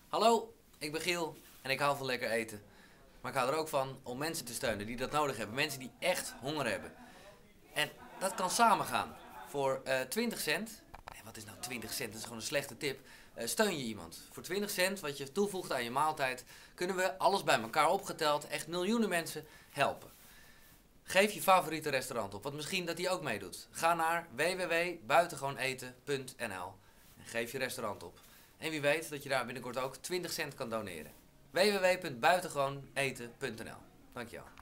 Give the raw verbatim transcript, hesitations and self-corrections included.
Hallo, ik ben Giel en ik hou van lekker eten. Maar ik hou er ook van om mensen te steunen die dat nodig hebben. Mensen die echt honger hebben. En dat kan samen gaan. Voor eh twintig cent, en wat is nou twintig cent, dat is gewoon een slechte tip, eh, steun je iemand. Voor twintig cent, wat je toevoegt aan je maaltijd, kunnen we alles bij elkaar opgeteld echt miljoenen mensen helpen. Geef je favoriete restaurant op, want misschien dat die ook meedoet. Ga naar w w w punt buitengewooneten punt n l en geef je restaurant op. En wie weet dat je daar binnenkort ook twintig cent kan doneren. w w w punt buitengewooneten punt n l. Dankjewel.